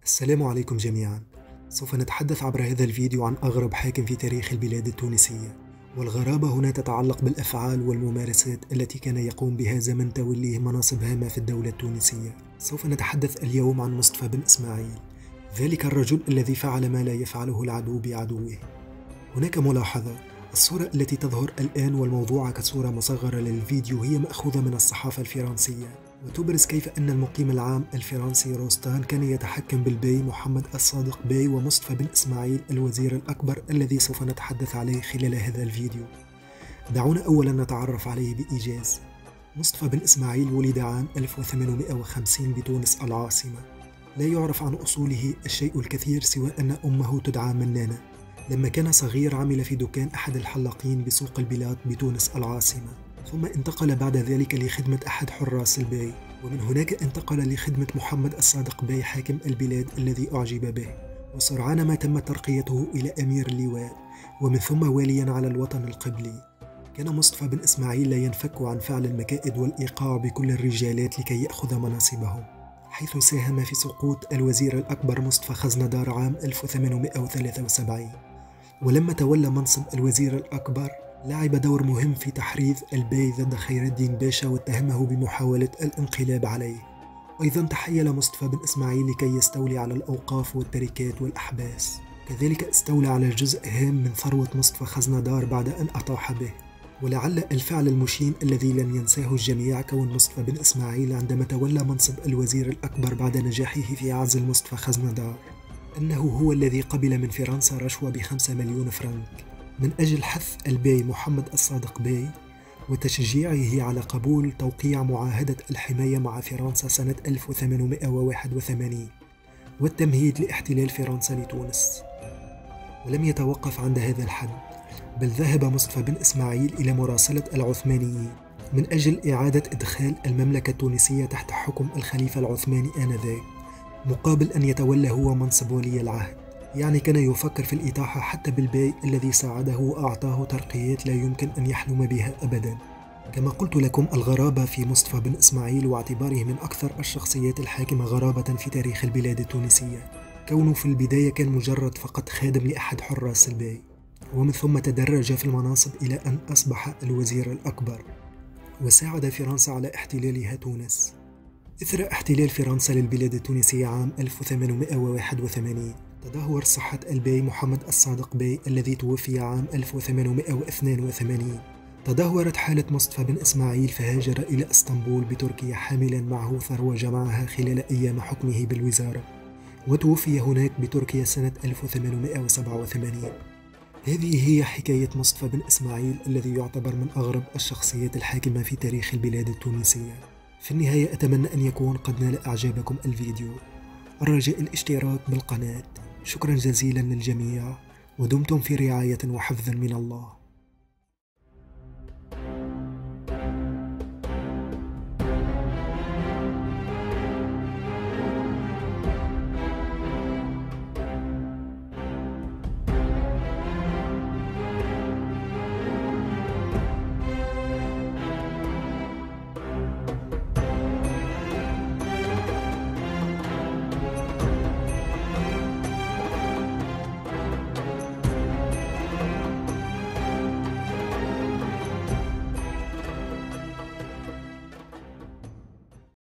السلام عليكم جميعا. سوف نتحدث عبر هذا الفيديو عن أغرب حاكم في تاريخ البلاد التونسية، والغرابة هنا تتعلق بالأفعال والممارسات التي كان يقوم بها زمن توليه مناصب هامة في الدولة التونسية. سوف نتحدث اليوم عن مصطفى بن إسماعيل، ذلك الرجل الذي فعل ما لا يفعله العدو بعدوه. هناك ملاحظة: الصورة التي تظهر الآن والموضوعة كصورة مصغرة للفيديو هي مأخوذة من الصحافة الفرنسية، وتبرز كيف أن المقيم العام الفرنسي روستان كان يتحكم بالبي محمد الصادق بي ومصطفى بن إسماعيل الوزير الأكبر الذي سوف نتحدث عليه خلال هذا الفيديو. دعونا أولا نتعرف عليه بإيجاز. مصطفى بن إسماعيل ولد عام 1850 بتونس العاصمة. لا يعرف عن أصوله الشيء الكثير سوى أن أمه تدعى منانة. لما كان صغير عمل في دكان أحد الحلاقين بسوق البلاط بتونس العاصمة، ثم انتقل بعد ذلك لخدمة أحد حراس البي، ومن هناك انتقل لخدمة محمد الصادق بي حاكم البلاد الذي أعجب به، وسرعان ما تم ترقيته إلى أمير اللواء، ومن ثم واليا على الوطن القبلي. كان مصطفى بن إسماعيل لا ينفك عن فعل المكائد والإيقاع بكل الرجالات لكي يأخذ مناصبهم، حيث ساهم في سقوط الوزير الأكبر مصطفى خزندار عام 1873. ولما تولى منصب الوزير الأكبر لعب دور مهم في تحريض البي ضد خير الدين باشا واتهمه بمحاولة الانقلاب عليه. أيضا تحيل مصطفى بن إسماعيل لكي يستولي على الأوقاف والتركات والأحباس، كذلك استولى على جزء هام من ثروة مصطفى خزندار بعد أن أطاح به. ولعل الفعل المشين الذي لن ينساه الجميع كون مصطفى بن إسماعيل عندما تولى منصب الوزير الأكبر بعد نجاحه في عزل مصطفى خزندار أنه هو الذي قبل من فرنسا رشوة ب5 مليون فرنك من أجل حث البي محمد الصادق بي وتشجيعه على قبول توقيع معاهدة الحماية مع فرنسا سنة 1881 والتمهيد لاحتلال فرنسا لتونس. ولم يتوقف عند هذا الحد، بل ذهب مصطفى بن إسماعيل إلى مراسلة العثمانيين من أجل إعادة إدخال المملكة التونسية تحت حكم الخليفة العثماني آنذاك، مقابل أن يتولى هو منصب ولي العهد. يعني كان يفكر في الإطاحة حتى بالبي الذي ساعده وأعطاه ترقيات لا يمكن أن يحلم بها أبدا. كما قلت لكم، الغرابة في مصطفى بن إسماعيل واعتباره من أكثر الشخصيات الحاكمة غرابة في تاريخ البلاد التونسية، كونه في البداية كان مجرد فقط خادم لأحد حراس البي، ومن ثم تدرج في المناصب إلى أن أصبح الوزير الأكبر، وساعد فرنسا على احتلالها تونس. إثر احتلال فرنسا للبلاد التونسية عام 1881 تدهور صحة البي محمد الصادق بي الذي توفي عام 1882. تدهورت حالة مصطفى بن إسماعيل فهاجر إلى اسطنبول بتركيا حاملا معه ثروة جمعها خلال أيام حكمه بالوزارة، وتوفي هناك بتركيا سنة 1887. هذه هي حكاية مصطفى بن إسماعيل الذي يعتبر من أغرب الشخصيات الحاكمة في تاريخ البلاد التونسية. في النهاية أتمنى أن يكون قد نال إعجابكم الفيديو، الرجاء الاشتراك بالقناة. شكرا جزيلا للجميع، ودمتم في رعاية وحفظ من الله.